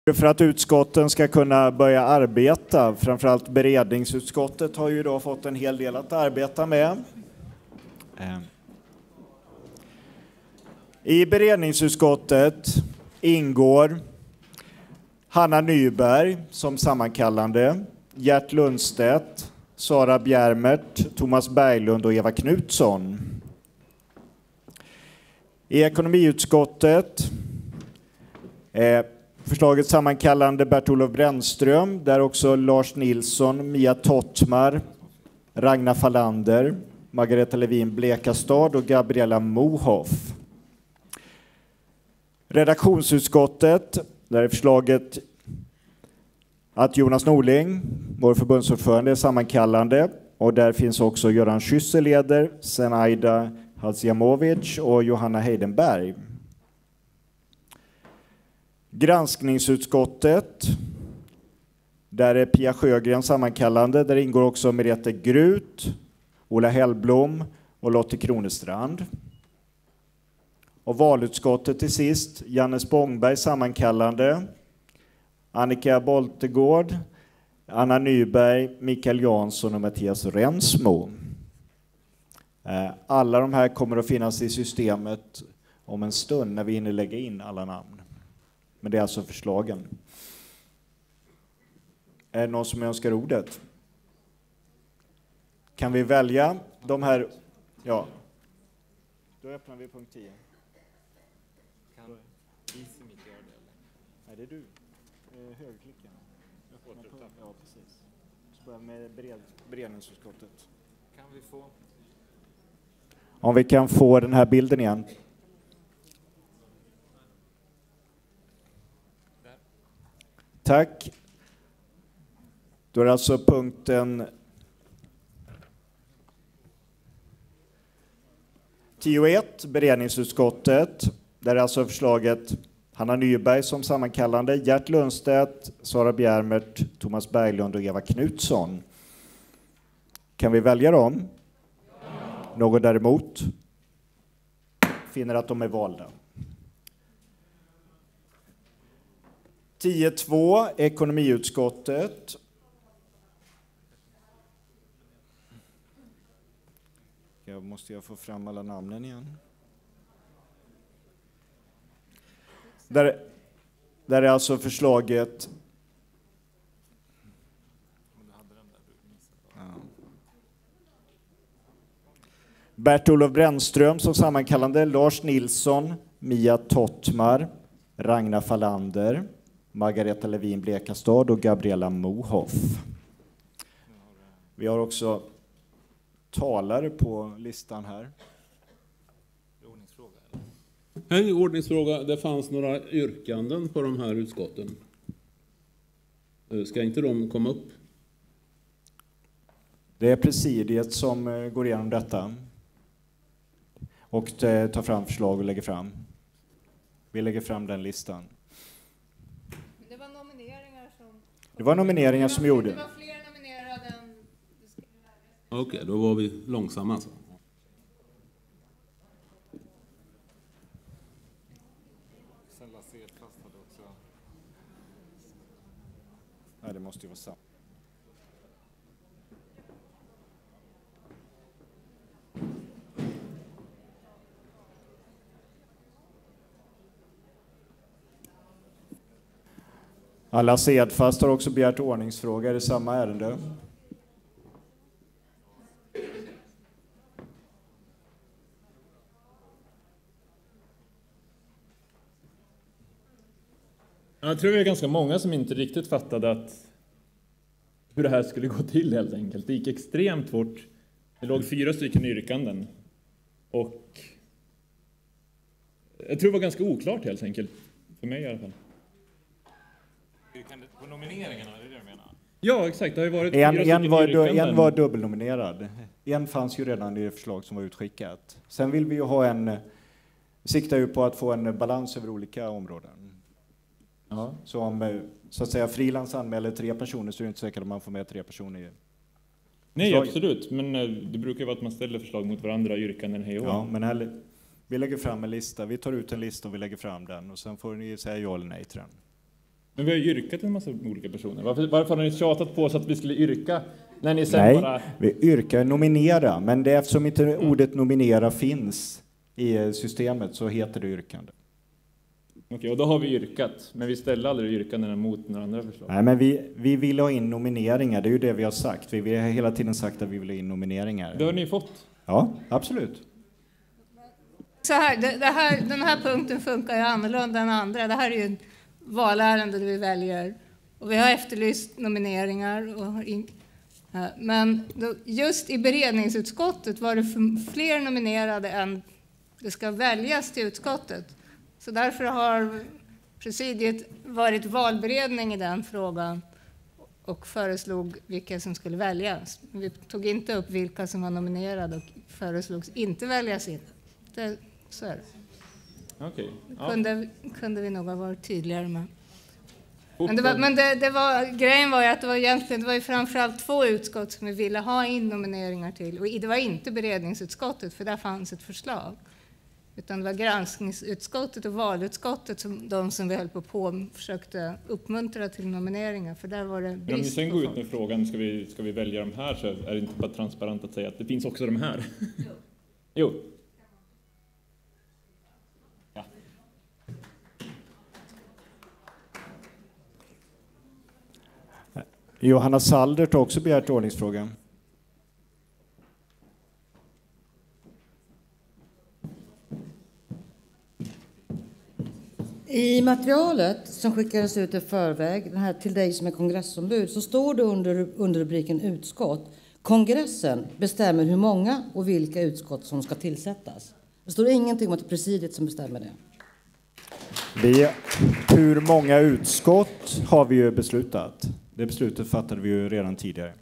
För att utskotten ska kunna börja arbeta, framförallt beredningsutskottet har ju då fått en hel del att arbeta med. I beredningsutskottet ingår Hanna Nyberg som sammankallande, Gert Lundstedt, Sara Bjärmert, Thomas Berglund och Eva Knutsson. I ekonomiutskottet förslaget sammankallande Bert-Olof Brännström, där också Lars Nilsson, Mia Tottmar, Ragnar Fallander, Margareta Levin Blekastad och Gabriella Mohoff. Redaktionsutskottet, där är förslaget att Jonas Norling, vår förbundsordförande, är sammankallande, och där finns också Göran Schüsseleder, Zenaida Hadziamovic och Johanna Heidenberg. Granskningsutskottet, där är Pia Sjögren sammankallande, där ingår också Merete Grut, Ola Hellblom och Lotte Kronestrand. Och valutskottet till sist, Janne Spångberg sammankallande, Annika Boltegård, Anna Nyberg, Mikael Jansson och Mattias Rensmo. Alla de här kommer att finnas i systemet om en stund när vi hinner lägga in alla namn. Men det är alltså förslagen. Är det någon som önskar ordet? Kan vi välja de här? Ja. Då öppnar vi punkt 10. Kan Isimit göra det? Nej, det är du. Högerklicken. Ja, precis. Så börjar med beredningsutskottet. Kan vi få? Om vi kan få den här bilden igen. Där. Tack. Då är det alltså punkten 10.1, beredningsutskottet. Där är alltså förslaget Hanna Nyberg som sammankallande, Gert Lundstedt, Sara Bjärmert, Thomas Berglund och Eva Knutsson. Kan vi välja dem? Ja. Någon däremot? Finner att de är valda. 10.2, ekonomiutskottet. Måste jag få fram alla namnen igen? Där är alltså förslaget. Ja. Bert-Olof Brännström som sammankallande, Lars Nilsson, Mia Tottmar, Ragnar Fallander, Margareta Levin Blekastad och Gabriella Mohoff. Vi har också talare på listan här. Ordningsfråga? En ordningsfråga. Det fanns några yrkanden på de här utskotten. Ska inte de komma upp? Det är presidiet som går igenom detta och tar fram förslag och lägger fram. Vi lägger fram den listan. Det var nomineringar som... Det var nomineringar som gjorde. Det var fler nominerade än... Okej, då var vi långsamma alltså. Sen Lasse Edfast hade också... Nej, det måste ju vara sant. Alla Sedfast har också begärt ordningsfrågor i samma ärende. Jag tror det är ganska många som inte riktigt fattade hur det här skulle gå till helt enkelt. Det gick extremt fort. Det låg 4 stycken yrkanden. Och jag tror det var ganska oklart helt enkelt. För mig i alla fall. Yrkandet på nomineringarna, är det du menar? Ja, exakt. Det har ju varit En var dubbelnominerad. En fanns ju redan i det förslag som var utskickat. Sen vill vi ju ha siktar ju på att få en balans över olika områden. Ja. Så om så att säga frilans anmäler 3 personer så är det inte säkert att man får med 3 personer i Nej, absolut. Men det brukar ju vara att man ställer förslag mot varandra, yrkanden hej och ja, men här, vi lägger fram en lista. Vi tar ut en lista och vi lägger fram den. Och sen får ni säga ja eller nej till den. Men vi har ju yrkat en massa olika personer. Varför har ni tjatat på oss att vi skulle yrka när ni sen Nej, bara... vi yrkar nominera, men det eftersom inte ordet nominera finns i systemet så heter det yrkande. Okej, och då har vi yrkat, men vi ställer aldrig yrkandena mot några andra förslag. Nej, men vi vill ha in nomineringar, det är ju det vi har sagt. Vi har hela tiden sagt att vi vill ha in nomineringar. Det har ni fått. Ja, absolut. Så här, den här punkten funkar ju annorlunda än andra. Det här är ju ett valärende där vi väljer. Och vi har efterlyst nomineringar. Men just i beredningsutskottet var det fler nominerade än det ska väljas till utskottet. Så därför har presidiet varit valberedning i den frågan och föreslog vilka som skulle väljas. Vi tog inte upp vilka som var nominerade och föreslogs inte väljas in. Så är det. Okej. Kunde vi nog ha varit tydligare med. Fotboll. Men grejen var ju att det var ju framförallt 2 utskott som vi ville ha in nomineringar till. Och det var inte beredningsutskottet, för där fanns ett förslag. Utan det var granskningsutskottet och valutskottet som vi höll på försökte uppmuntra till nomineringar. För där var det brist. Men om ni sen går ut med frågan, ska vi välja de här, så är det inte bara transparent att säga att det finns också de här. Jo. Ja. Johanna Saldert har också begärt ordningsfrågan. I materialet som skickades ut i förväg, den här till dig som är kongressombud, så står det under rubriken utskott: kongressen bestämmer hur många och vilka utskott som ska tillsättas. Det står ingenting om att det är presidiet som bestämmer det. Hur många utskott har vi ju beslutat? Det beslutet fattade vi ju redan tidigare.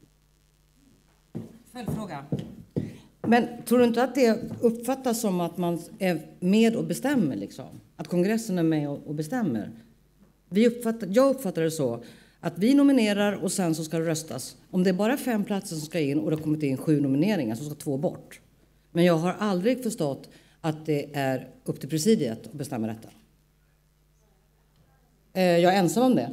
Följdfråga. Men tror du inte att det uppfattas som att man är med och bestämmer, liksom? Att kongressen är med och bestämmer? Jag uppfattar det så att vi nominerar och sen så ska det röstas. Om det är bara 5 platser som ska in och det har kommit in 7 nomineringar så ska 2 bort. Men jag har aldrig förstått att det är upp till presidiet att bestämma detta. Jag är ensam om det.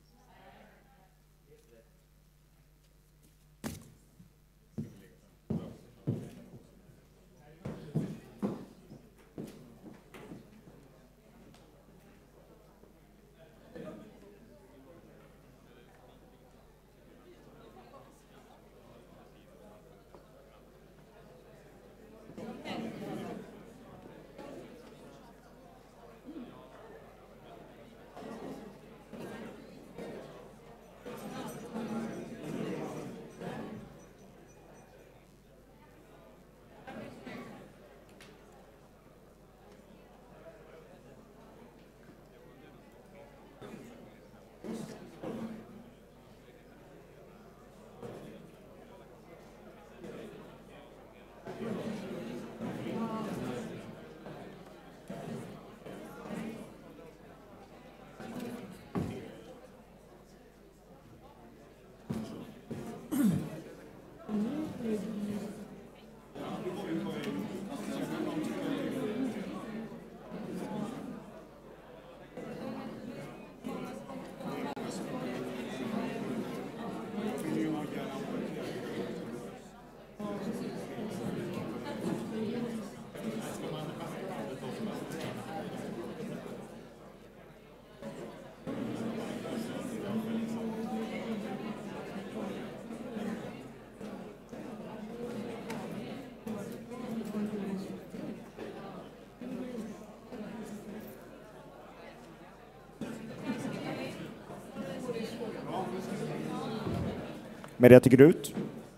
Merete Grut.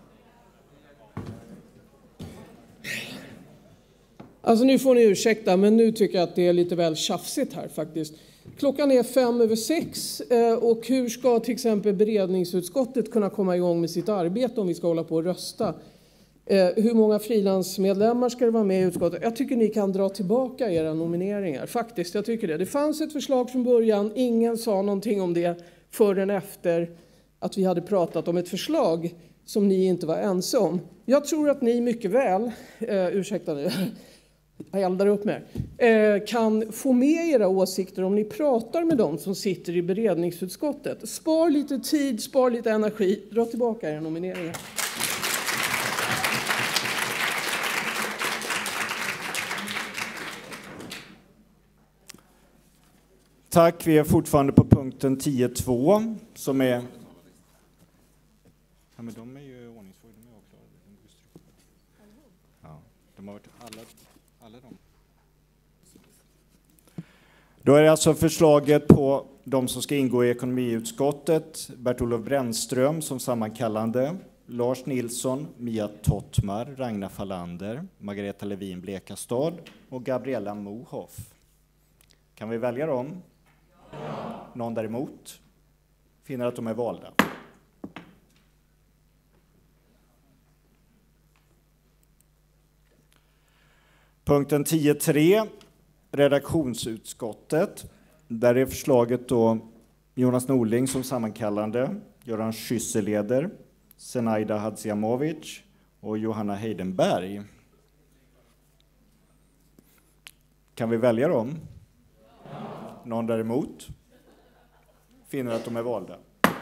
Alltså nu får ni ursäkta, men nu tycker jag att det är lite väl tjafsigt här faktiskt. Klockan är 5:05 och hur ska till exempel beredningsutskottet kunna komma igång med sitt arbete om vi ska hålla på och rösta? Hur många frilansmedlemmar ska det vara med i utskottet? Jag tycker ni kan dra tillbaka era nomineringar. Faktiskt, jag tycker det. Det fanns ett förslag från början. Ingen sa någonting om det förrän efter att vi hade pratat om ett förslag som ni inte var ense om. Jag tror att ni mycket väl, ursäkta nu, jag eldar upp med, kan få med era åsikter om ni pratar med dem som sitter i beredningsutskottet. Spar lite tid, spar lite energi, dra tillbaka era nomineringar. Tack, vi är fortfarande på punkten 10.2 som är... Ja, men de är ju ordningsfrågor, de är också... Ja, de har varit alla de. Då är det alltså förslaget på de som ska ingå i ekonomiutskottet. Bert-Olof Brännström som sammankallande. Lars Nilsson, Mia Tottmar, Ragnar Fallander, Margareta Levin Blekastad och Gabriella Mohoff. Kan vi välja dem? Ja. Någon däremot? Finner att de är valda. Punkten 10.3, redaktionsutskottet. Där är förslaget då Jonas Norling som sammankallande, Göran Schüsseleder, Zenaida Hadziamovic och Johanna Heidenberg. Kan vi välja dem? Någon däremot? Finner att de är valda.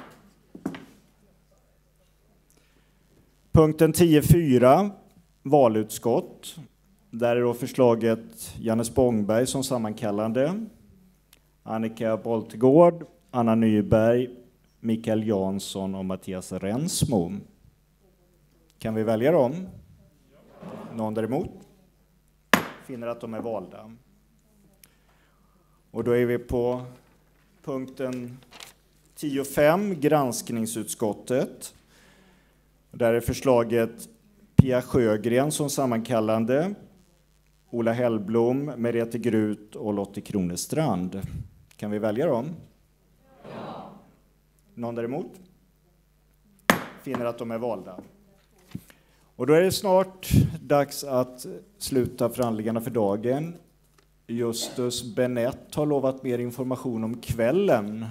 Punkten 10.4, valutskott. Där är då förslaget Janne Spångberg som sammankallande, Annika Boltegård, Anna Nyberg, Mikael Jansson och Mattias Rensmo. Kan vi välja dem? Någon däremot? Finner att de är valda. Och då är vi på punkten 10.5, granskningsutskottet. Där är förslaget Pia Sjögren som sammankallande, Ola Hellblom, Merete Grut och Lotte Kronestrand. Kan vi välja dem? Ja. Någon däremot? Finner att de är valda. Och då är det snart dags att sluta förhandlingarna för dagen. Justus Benett har lovat mer information om kvällen.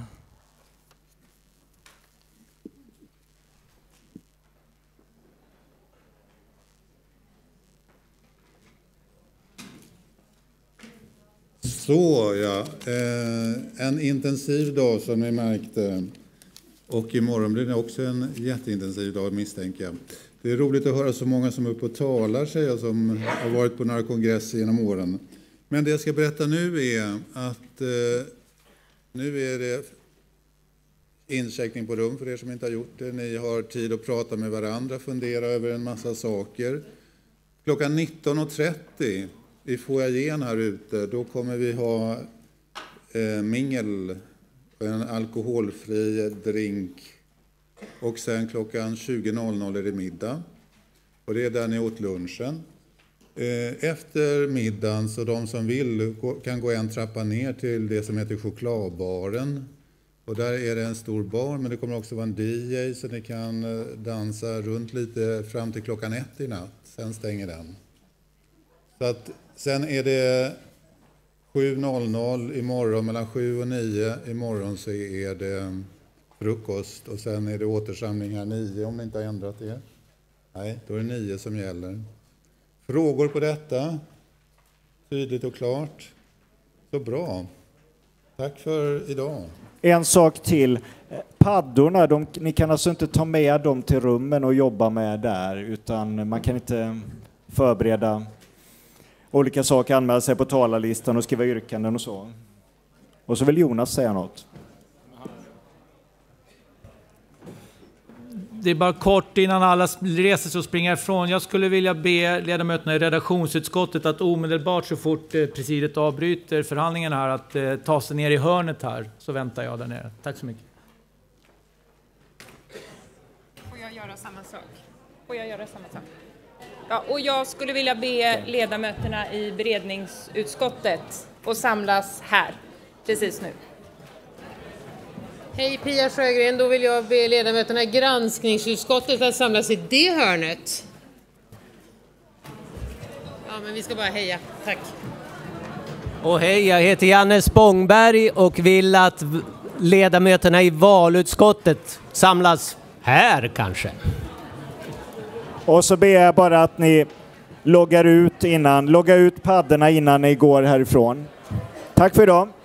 Så ja, en intensiv dag som ni märkte. Och imorgon blir det också en jätteintensiv dag misstänker jag. Det är roligt att höra så många som är uppe och talar sig och som har varit på några kongresser genom åren. Men det jag ska berätta nu är att nu är det incheckning på rum för er som inte har gjort det. Ni har tid att prata med varandra, fundera över en massa saker. Klockan 19.30 i foajén här ute, då kommer vi ha mingel, en alkoholfri drink. Och sen klockan 20.00 är det middag. Och det är där ni åt lunchen. Efter middagen så de som vill kan gå en trappa ner till det som heter chokladbaren. Och där är det en stor bar, men det kommer också vara en DJ så ni kan dansa runt lite fram till klockan 1 i natt. Sen stänger den. Så att sen är det 7.00 imorgon, mellan 7 och 9 imorgon så är det frukost. Och sen är det återsamling här 9 om ni inte har ändrat er. Nej, då är det 9 som gäller. Frågor på detta? Tydligt och klart. Så bra. Tack för idag. En sak till. Paddorna, ni kan alltså inte ta med dem till rummen och jobba med där, utan man kan inte förbereda olika saker, anmäla sig på talarlistan och skriva yrkanden och så. Och så vill Jonas säga något. Det är bara kort innan alla reser sig och springer ifrån. Jag skulle vilja be ledamöterna i redaktionsutskottet att omedelbart så fort presidiet avbryter förhandlingarna här att ta sig ner i hörnet här. Så väntar jag där nere. Tack så mycket. Får jag göra samma sak? Ja, och jag skulle vilja be ledamöterna i beredningsutskottet att samlas här precis nu. Hej Pia Sjögren, då vill jag be ledamöterna i granskningsutskottet att samlas i det hörnet. Ja, men vi ska bara heja. Tack. Och hej, jag heter Janne Spångberg och vill att ledamöterna i valutskottet samlas här kanske. Och så ber jag bara att ni logga ut paddorna innan ni går härifrån. Tack för idag.